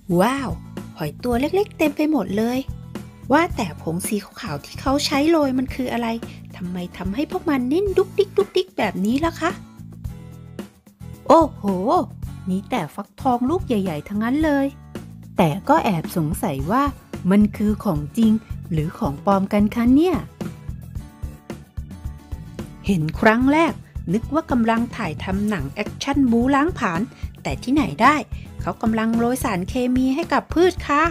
ว้าวหอยตัวเล็กๆเต็มไปหมดเลยว่าแต่ผงสีขาวๆที่เขาใช้โรยมันคืออะไรทำไมทำให้พวกมันนิ่นดุกดิกดุกดิกแบบนี้ล่ะคะโอ้โหมีแต่ฟักทองลูกใหญ่ๆทั้งนั้นเลยแต่ก็แอบสงสัยว่ามันคือของจริงหรือของปลอมกันคะเนี่ยเห็นครั้งแรกนึกว่ากำลังถ่ายทำหนังแอคชั่นบู๊ล้างผลาญแต่ที่ไหนได้เขากำลังโรยสารเคมีให้กับพืชค่ะ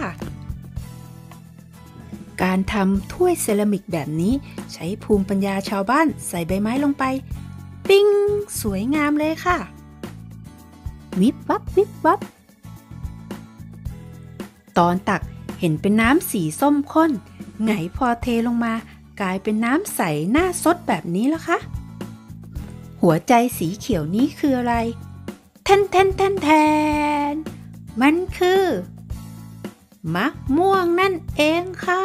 การทำถ้วยเซรามิกแบบนี้ใช้ภูมิปัญญาชาวบ้านใส่ใบไม้ลงไปปิ้งสวยงามเลยค่ะวิบวับวิบวับตอนตักเห็นเป็นน้ำสีส้มข้นไงพอเทลงมากลายเป็นน้ำใสน่าซดแบบนี้ล่ะคะหัวใจสีเขียวนี้คืออะไรแทนแทนแทนแทนมันคือมะม่วงนั่นเองค่ะ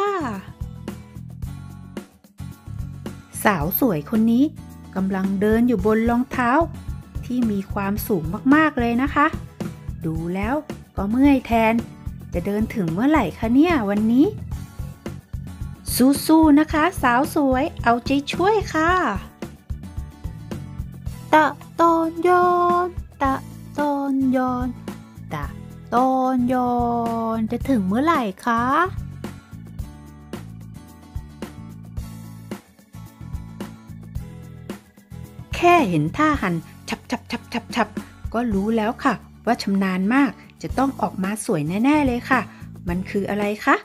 สาวสวยคนนี้กำลังเดินอยู่บนรองเท้าที่มีความสูงมากๆเลยนะคะดูแล้วก็เมื่อยแทนจะเดินถึงเมื่อไหร่คะเนี่ยวันนี้สู้ๆนะคะสาวสวยเอาใจช่วยค่ะตะตอนยอนตะตอนยอนตะตอนยอนจะถึงเมื่อไหร่คะแค่เห็นท่าหั่นฉับก็รู้แล้วค่ะว่าชำนาญมากจะต้องออกมาสวยแน่ๆเลยค่ะมันคืออะไรคะ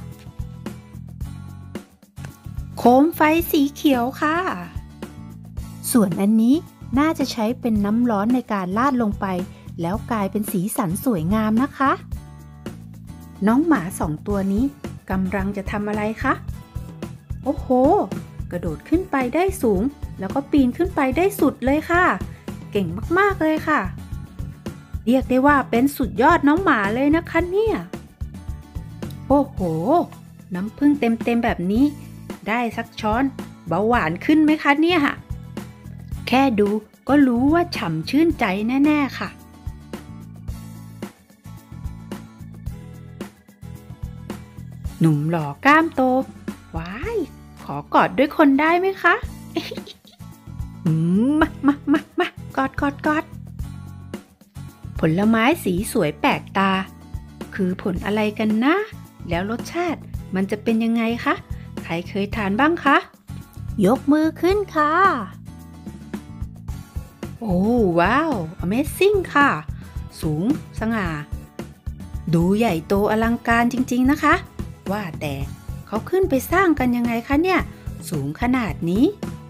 โคมไฟสีเขียวค่ะส่วนอันนี้น่าจะใช้เป็นน้ำร้อนในการราดลงไปแล้วกลายเป็นสีสันสวยงามนะคะน้องหมาสองตัวนี้กำลังจะทำอะไรคะโอ้โหกระโดดขึ้นไปได้สูงแล้วก็ปีนขึ้นไปได้สุดเลยค่ะเก่งมากๆเลยค่ะเรียกได้ว่าเป็นสุดยอดน้องหมาเลยนะคะเนี่ยโอ้โหน้ำผึ้งเต็มแบบนี้ได้สักช้อนเบาหวานขึ้นไหมคะเนี่ยแค่ดูก็รู้ว่าฉ่ำชื่นใจแน่ๆค่ะหนุ่มหล่อกล้ามโตว้ายขอกอดด้วยคนได้ไหมคะมากอดผลไม้สีสวยแปลกตาคือผลอะไรกันนะแล้วรสชาติมันจะเป็นยังไงคะใครเคยทานบ้างคะยกมือขึ้นค่ะโอ้ว้าว Amazing ค่ะสูงสง่าดูใหญ่โตอลังการจริงๆนะคะว่าแต่เขาขึ้นไปสร้างกันยังไงคะเนี่ยสูงขนาดนี้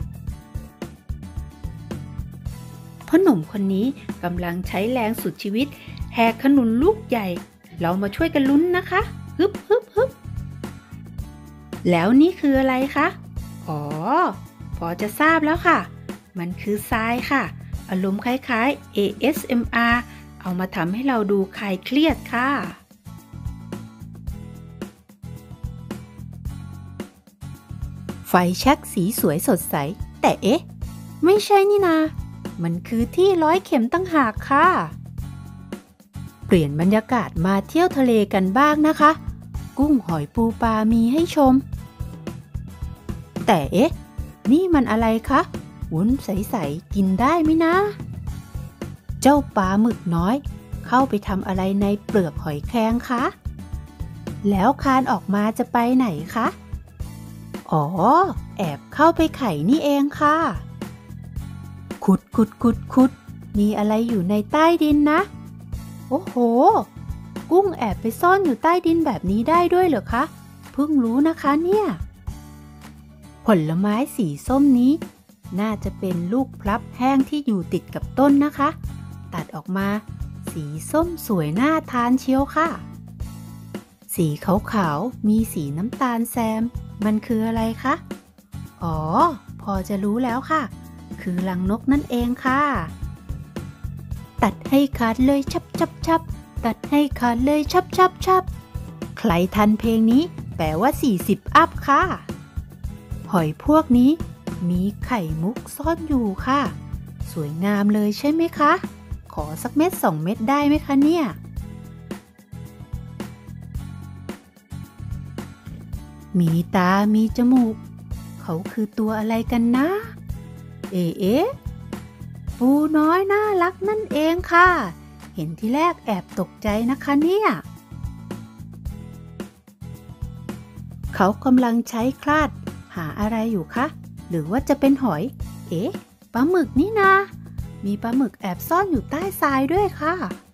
พ่อหนุ่มคนนี้กำลังใช้แรงสุดชีวิตแหกขนุนลูกใหญ่เรามาช่วยกันลุ้นนะคะฮึบแล้วนี่คืออะไรคะอ๋อพอจะทราบแล้วค่ะมันคือทรายค่ะอารมณ์คล้ายๆ ASMR เอามาทำให้เราดูคลายเครียดค่ะไฟแช็กสีสวยสดใสแต่เอ๊ะไม่ใช่นี่นามันคือที่ร้อยเข็มตั้งหากค่ะเปลี่ยนบรรยากาศมาเที่ยวทะเลกันบ้างนะคะกุ้งหอยปูปลามีให้ชมแต่เอ๊ะนี่มันอะไรคะวุ้นใสๆกินได้ไหมนะเจ้าปลาหมึกน้อยเข้าไปทำอะไรในเปลือกหอยแครงคะแล้วคานออกมาจะไปไหนคะอ๋อแอบเข้าไปไข่นี่เองค่ะขุดมีอะไรอยู่ในใต้ดินนะโอ้โหกุ้งแอบไปซ่อนอยู่ใต้ดินแบบนี้ได้ด้วยเหรอคะเพิ่งรู้นะคะเนี่ยผลไม้สีส้มนี้น่าจะเป็นลูกพลับแห้งที่อยู่ติดกับต้นนะคะตัดออกมาสีส้มสวยน่าทานเชียวค่ะสีขาวมีสีน้ำตาลแซมมันคืออะไรคะอ๋อพอจะรู้แล้วค่ะคือรังนกนั่นเองค่ะตัดให้ขาดเลยชับตัดให้ขาดเลยชับใครทันเพลงนี้แปลว่า40อัพค่ะหอยพวกนี้มีไข่มุกซ่อนอยู่ค่ะสวยงามเลยใช่ไหมคะขอสักเม็ด2 เม็ดได้ไหมคะเนี่ยมีตามีจมูกเขาคือตัวอะไรกันนะเอ๊ะปูน้อยน่ารักนั่นเองค่ะเห็นที่แรกแอบตกใจนะคะเนี่ยเขากำลังใช้คลาดหาอะไรอยู่คะหรือว่าจะเป็นหอยปลาหมึกนี่นามีปลาหมึกแอบซ่อนอยู่ใต้ทรายด้วยค่ะ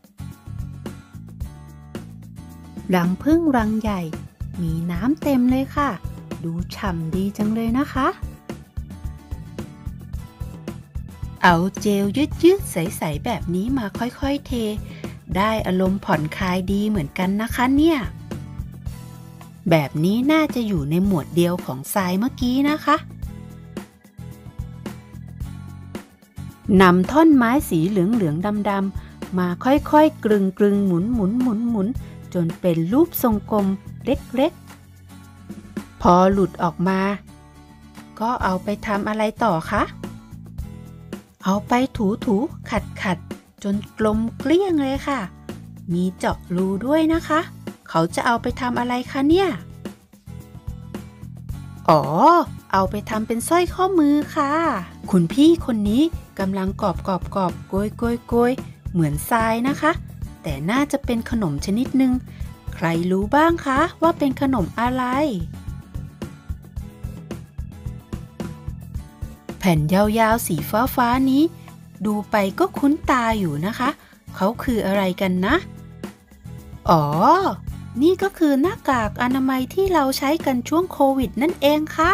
รังผึ้งรังใหญ่มีน้ำเต็มเลยค่ะดูฉ่ำดีจังเลยนะคะเอาเจลยืดๆใสๆแบบนี้มาค่อยๆเทได้อารมณ์ผ่อนคลายดีเหมือนกันนะคะเนี่ยแบบนี้น่าจะอยู่ในหมวดเดียวของทรายเมื่อกี้นะคะนำท่อนไม้สีเหลืองๆดำๆมาค่อยๆกลึงหมุนจนเป็นรูปทรงกลมเล็กๆพอหลุดออกมาก็เอาไปทำอะไรต่อคะเอาไปถูขัดจนกลมเกลี้ยงเลยค่ะมีเจาะรูด้วยนะคะเขาจะเอาไปทำอะไรคะเนี่ยอ๋อเอาไปทำเป็นสร้อยข้อมือค่ะคุณพี่คนนี้กำลังกอบโกยเหมือนทรายนะคะแต่น่าจะเป็นขนมชนิดหนึ่งใครรู้บ้างคะว่าเป็นขนมอะไรแผ่นยาวๆสีฟ้านี้ดูไปก็คุ้นตาอยู่นะคะเขาคืออะไรกันนะอ๋อนี่ก็คือหน้ากากอนามัยที่เราใช้กันช่วงโควิดนั่นเองค่ะ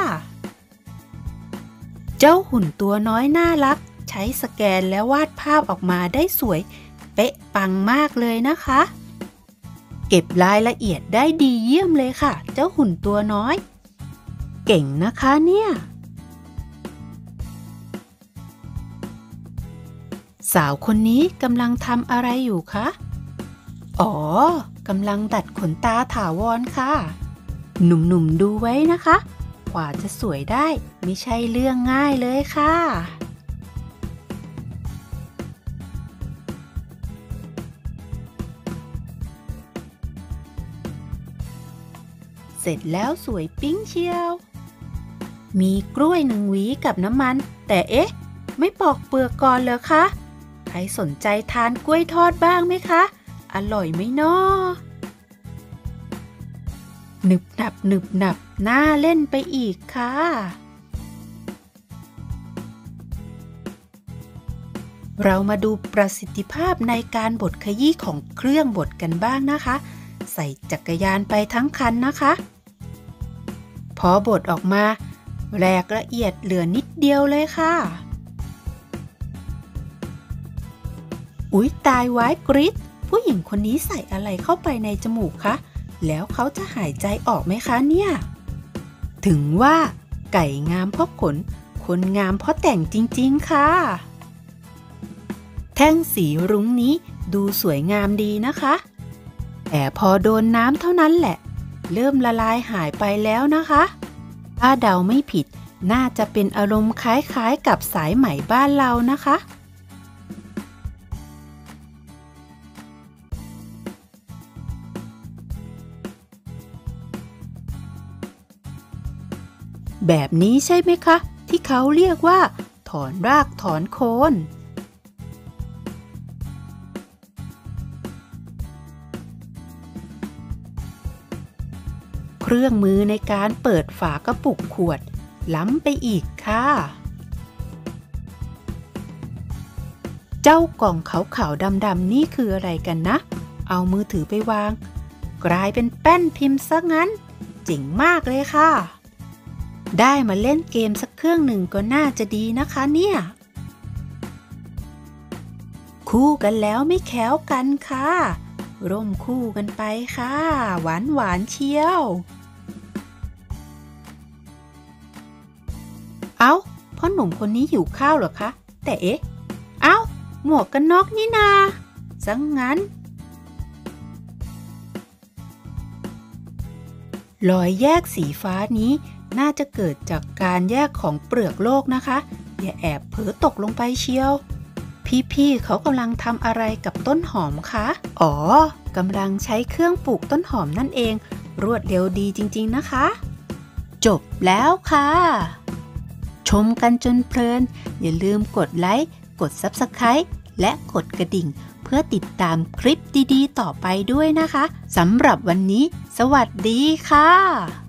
เจ้าหุ่นตัวน้อยน่ารักใช้สแกนและวาดภาพออกมาได้สวยเป๊ะปังมากเลยนะคะเก็บรายละเอียดได้ดีเยี่ยมเลยค่ะเจ้าหุ่นตัวน้อยเก่งนะคะเนี่ยสาวคนนี้กำลังทำอะไรอยู่คะอ๋อกำลังดัดขนตาถาวรค่ะหนุ่มๆดูไว้นะคะกว่าจะสวยได้ไม่ใช่เรื่องง่ายเลยค่ะเสร็จแล้วสวยปิ๊งเชียวมีกล้วย1 หวีกับน้ำมันแต่ไม่ปอกเปลือกก่อนเหรอคะใครสนใจทานกล้วยทอดบ้างไหมคะอร่อยไหมน้อหนึบหนับน่าเล่นไปอีกค่ะเรามาดูประสิทธิภาพในการบดขยี้ของเครื่องบดกันบ้างนะคะใส่จักรยานไปทั้งคันนะคะพอบดออกมาแหลกละเอียดเหลือนิดเดียวเลยค่ะอุ๊ยตายไว้กริ๊ดผู้หญิงคนนี้ใส่อะไรเข้าไปในจมูกคะแล้วเขาจะหายใจออกไหมคะเนี่ยถึงว่าไก่งามเพราะขนคนงามเพราะแต่งจริงๆค่ะแท่งสีรุ้งนี้ดูสวยงามดีนะคะแต่พอโดนน้ำเท่านั้นแหละเริ่มละลายหายไปแล้วนะคะถ้าเดาไม่ผิดน่าจะเป็นอารมณ์คล้ายๆกับสายไหมบ้านเรานะคะแบบนี้ใช่ไหมคะที่เขาเรียกว่าถอนรากถอนโคนเครื่องมือในการเปิดฝากระปุกขวดล้ำไปอีกค่ะเจ้ากล่องขาวๆดำๆนี่คืออะไรกันนะเอามือถือไปวางกลายเป็นแป้นพิมพ์ซะงั้นเจ๋งมากเลยค่ะได้มาเล่นเกมสักเครื่องหนึ่งก็น่าจะดีนะคะเนี่ยคู่กันแล้วไม่แค้วกันค่ะร่มคู่กันไปค่ะหวานเชียวเอ้าพ่อหนุ่มคนนี้หิวข้าวเหรอคะแต่เอ้าหมวกกันน็อกนี่นาซังงั้นรอยแยกสีฟ้านี้น่าจะเกิดจากการแยกของเปลือกโลกนะคะอย่าแอบเผลอตกลงไปเชียวพี่ๆเขากำลังทำอะไรกับต้นหอมคะอ๋อกำลังใช้เครื่องปลูกต้นหอมนั่นเองรวดเร็วดีจริงๆนะคะจบแล้วค่ะชมกันจนเพลินอย่าลืมกดไลค์กด Subscribe และกดกระดิ่งเพื่อติดตามคลิปดีๆต่อไปด้วยนะคะสำหรับวันนี้สวัสดีค่ะ